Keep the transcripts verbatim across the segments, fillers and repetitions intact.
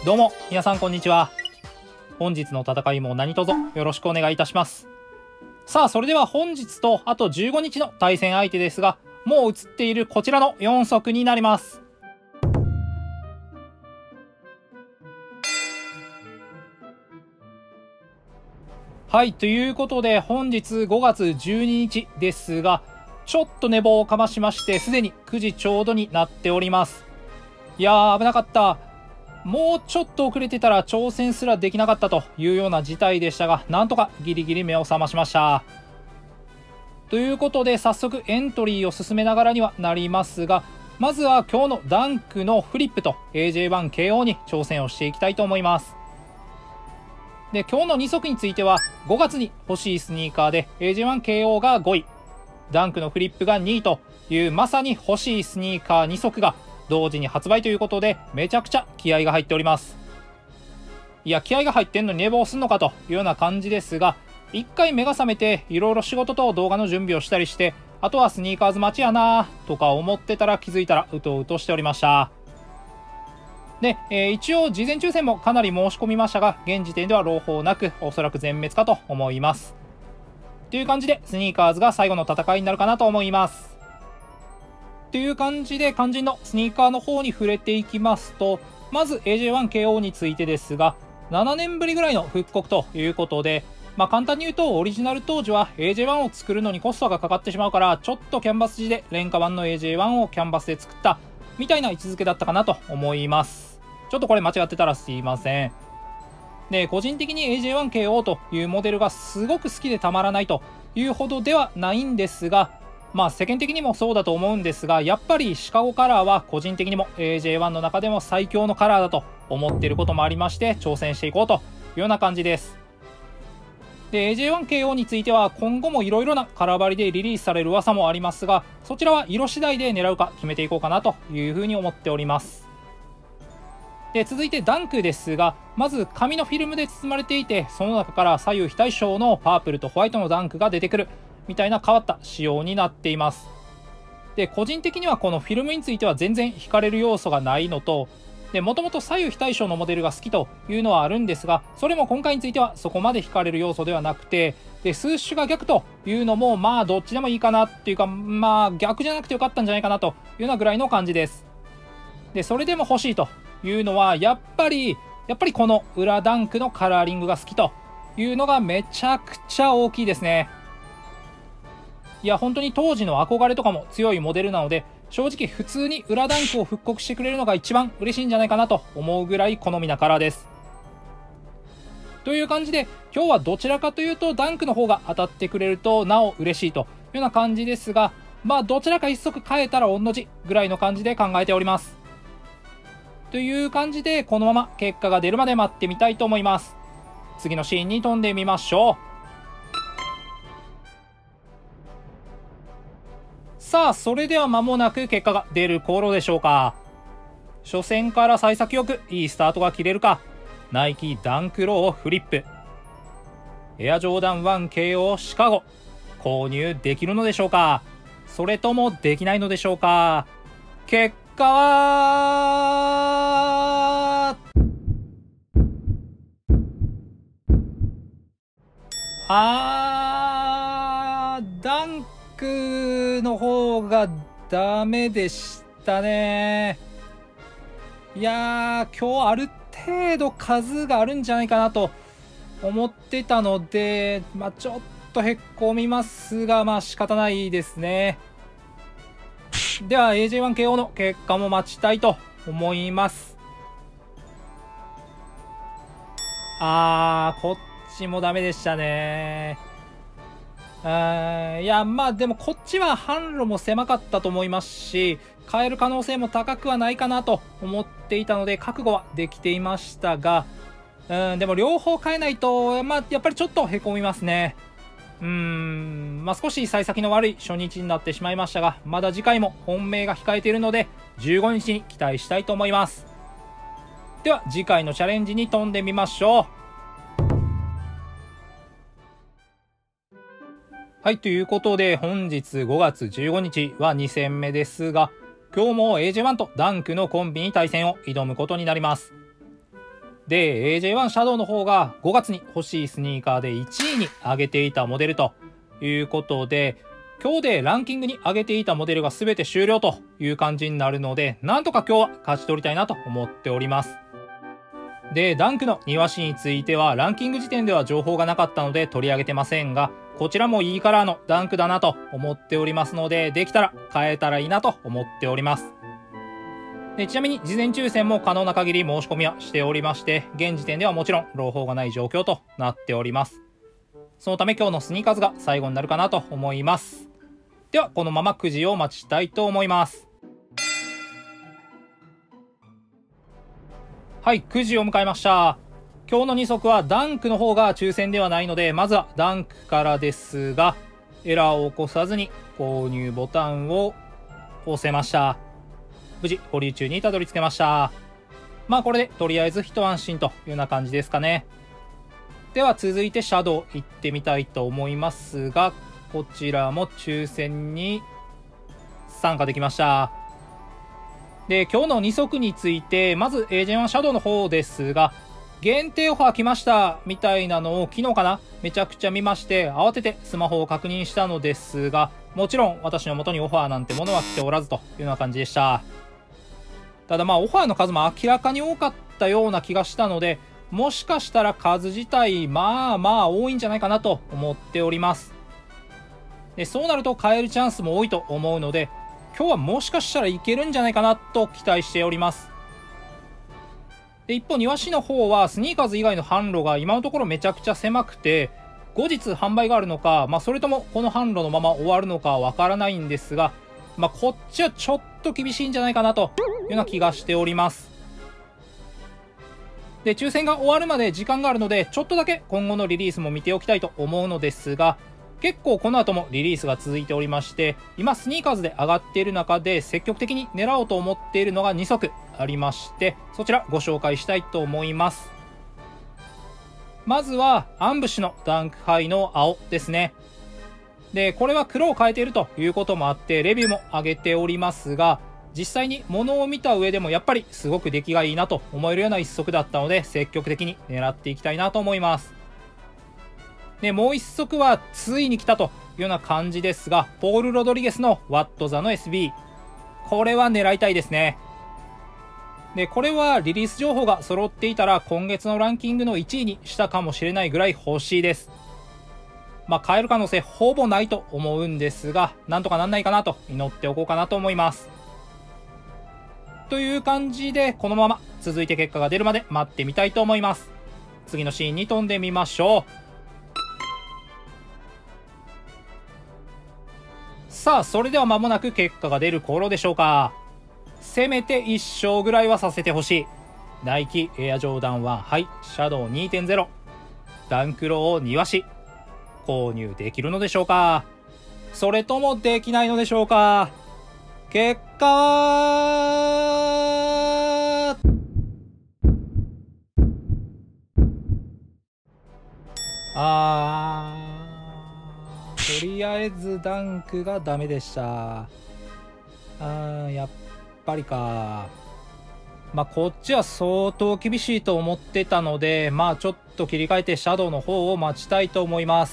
どうも皆さんこんにちは。本日の戦いも何卒よろしくお願いいたします。さあそれでは本日とあとじゅうごにちの対戦相手ですが、もう映っているこちらのよん足になります。はい、ということで本日ごがつじゅうににちですが、ちょっと寝坊をかましましてすでにくじちょうどになっております。いやー危なかった。もうちょっと遅れてたら挑戦すらできなかったというような事態でしたが、なんとかギリギリ目を覚ましました。ということで早速エントリーを進めながらにはなりますが、まずは今日のダンクのフリップと エージェーワンケーオー に挑戦をしていきたいと思います。で今日のに足についてはごがつに欲しいスニーカーで エージェーワンケーオー がごい、ダンクのフリップがにいというまさに欲しいスニーカーに足が同時に発売ということで、めちゃくちゃ気合が入っております。いや気合が入ってんのに寝坊すんのかというような感じですが、一回目が覚めていろいろ仕事と動画の準備をしたりして、あとはスニーカーズ待ちやなとか思ってたら気づいたらうとうとしておりました。で、えー、一応事前抽選もかなり申し込みましたが、現時点では朗報なくおそらく全滅かと思います。という感じでスニーカーズが最後の戦いになるかなと思います。という感じで肝心のスニーカーの方に触れていきますと、まず エージェーワンケーオー についてですが、ななねんぶりぐらいの復刻ということで、まあ簡単に言うとオリジナル当時は エージェーワン を作るのにコストがかかってしまうから、ちょっとキャンバス地で廉価版の エージェーワン をキャンバスで作ったみたいな位置づけだったかなと思います。ちょっとこれ間違ってたらすいません。で個人的に エージェーワンケーオー というモデルがすごく好きでたまらないというほどではないんですが、まあ世間的にもそうだと思うんですが、やっぱりシカゴカラーは個人的にも エージェーワン の中でも最強のカラーだと思っていることもありまして、挑戦していこうというような感じです。で エージェーワンケーオー については今後もいろいろなカラーバリでリリースされる噂もありますが、そちらは色次第で狙うか決めていこうかなというふうに思っております。で続いてダンクですが、まず紙のフィルムで包まれていて、その中から左右非対称のパープルとホワイトのダンクが出てくるみたいな変わった仕様になっています。で個人的にはこのフィルムについては全然惹かれる要素がないのと、もともと左右非対称のモデルが好きというのはあるんですが、それも今回についてはそこまで惹かれる要素ではなくて、でスーッシュが逆というのもまあどっちでもいいかなっていうか、まあ逆じゃなくてよかったんじゃないかなというようなぐらいの感じです。でそれでも欲しいというのはやっぱりやっぱりこの裏ダンクのカラーリングが好きというのがめちゃくちゃ大きいですね。いや本当に当時の憧れとかも強いモデルなので、正直普通に裏ダンクを復刻してくれるのが一番嬉しいんじゃないかなと思うぐらい好みなカラーです。という感じで今日はどちらかというとダンクの方が当たってくれるとなお嬉しいというような感じですが、まあどちらか一足変えたら同じぐらいの感じで考えております。という感じでこのまま結果が出るまで待ってみたいと思います。次のシーンに飛んでみましょう。さあそれでは間もなく結果が出る頃でしょうか。初戦から幸先よくいいスタートが切れるか。ナイキダンクローフリップエアジョーダンワンケーオーシカゴ購入できるのでしょうか、それともできないのでしょうか。結果はあーダンクの方がダメでしたね。いやー今日ある程度数があるんじゃないかなと思ってたので、まあ、ちょっとへっこみますが、まあ仕方ないですね。では エージェーワンケーオー の結果も待ちたいと思います。あーこっちもダメでしたね。あいやまあでもこっちは販路も狭かったと思いますし、買える可能性も高くはないかなと思っていたので覚悟はできていましたが、うんでも両方買えないと、まあ、やっぱりちょっとへこみますね。うーんまあ少し幸先の悪い初日になってしまいましたが、まだ次回も本命が控えているのでじゅうごにちに期待したいと思います。では次回のチャレンジに飛んでみましょう。はい、ということで本日ごがつじゅうごにちはに戦目ですが、今日も エージェーワン とダンクのコンビに対戦を挑むことになります。 で エージェーワン シャドウの方がごがつに欲しいスニーカーでいちいに上げていたモデルということで、今日でランキングに上げていたモデルが全て終了という感じになるので、なんとか今日は勝ち取りたいなと思っております。でダンクの庭師についてはランキング時点では情報がなかったので取り上げてませんが、こちらもいいカラーのダンクだなと思っておりますので、できたら変えたらいいなと思っております。でちなみに事前抽選も可能な限り申し込みはしておりまして、現時点ではもちろん朗報がない状況となっております。そのため今日のスニーカーズが最後になるかなと思います。ではこのままくじを待ちたいと思います。はい、くじを迎えました。今日のに足はダンクの方が抽選ではないので、まずはダンクからですが、エラーを起こさずに購入ボタンを押せました。無事保留中にたどり着けました。まあこれでとりあえず一安心というような感じですかね。では続いてシャドウ行ってみたいと思いますが、こちらも抽選に参加できました。で今日のに足について、まずエージェーワン シャドウの方ですが、限定オファー来ましたみたいなのを昨日かな、めちゃくちゃ見まして、慌ててスマホを確認したのですが、もちろん私の元にオファーなんてものは来ておらずというような感じでした。ただまあオファーの数も明らかに多かったような気がしたので、もしかしたら数自体まあまあ多いんじゃないかなと思っております。でそうなると買えるチャンスも多いと思うので、今日はもしかしたらいけるんじゃないかなと期待しております。で一方庭師の方はスニーカーズ以外の販路が今のところめちゃくちゃ狭くて、後日販売があるのか、まあ、それともこの販路のまま終わるのかわからないんですが、まあ、こっちはちょっと厳しいんじゃないかなというような気がしております。で抽選が終わるまで時間があるので、ちょっとだけ今後のリリースも見ておきたいと思うのですが、結構この後もリリースが続いておりまして、今スニーカーズで上がっている中で積極的に狙おうと思っているのがに足ありまして、そちらご紹介したいと思います。まずはアンブッシュのダンクハイの青ですね。でこれは黒を変えているということもあってレビューも上げておりますが、実際に物を見た上でもやっぱりすごく出来がいいなと思えるような一足だったので、積極的に狙っていきたいなと思います。でもう一足はついに来たというような感じですが、ポール・ロドリゲスのワット・ザの エスビー、 これは狙いたいですね。でこれはリリース情報が揃っていたら今月のランキングのいちいにしたかもしれないぐらい欲しいです。まあ買える可能性ほぼないと思うんですが、なんとかなんないかなと祈っておこうかなと思います。という感じでこのまま続いて結果が出るまで待ってみたいと思います。次のシーンに飛んでみましょう。さあそれでは間もなく結果が出る頃でしょうか。せめていっ勝ぐらいはさせてほしい。ナイキエアジョーダンワンハイシャドウ にてんゼロ ダンクロー庭師購入できるのでしょうか、それともできないのでしょうか。結果はあーとりあえずダンクがダメでした。あーやっぱりか。まあこっちは相当厳しいと思ってたので、まあちょっと切り替えてシャドウの方を待ちたいと思います。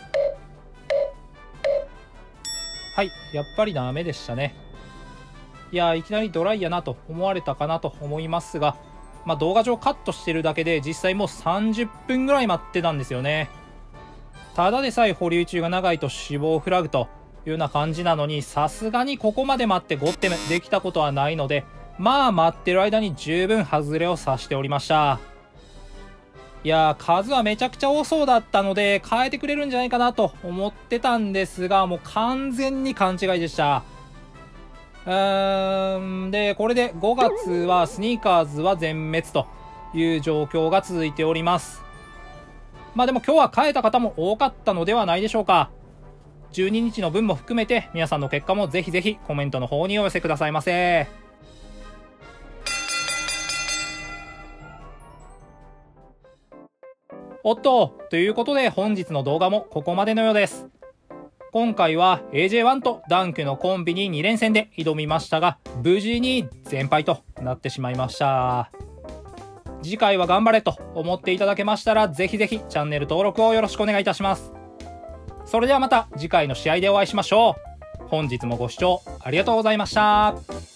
はい、やっぱりダメでしたね。いやいきなりドライやなと思われたかなと思いますが、まあ動画上カットしてるだけで実際もうさんじゅっぷんぐらい待ってたんですよね。ただでさえ保留中が長いと死亡フラグというような感じなのに、さすがにここまで待ってゴッテムできたことはないので、まあ待ってる間に十分外れをさしておりました。いやー数はめちゃくちゃ多そうだったので変えてくれるんじゃないかなと思ってたんですが、もう完全に勘違いでした。うーんでこれでごがつはスニーカーズは全滅という状況が続いております。まあでも今日は変えた方も多かったのではないでしょうか。じゅうににちの分も含めて皆さんの結果もぜひぜひコメントの方にお寄せくださいませ。おっと、ということで本日の動画もここまでのようです。今回は エージェーワン とダンクのコンビにに連戦で挑みましたが、無事に全敗となってしまいました。 次回は頑張れと思っていただけましたら、ぜひぜひチャンネル登録をよろしくお願いいたします。それではまた次回の試合でお会いしましょう。本日もご視聴ありがとうございました。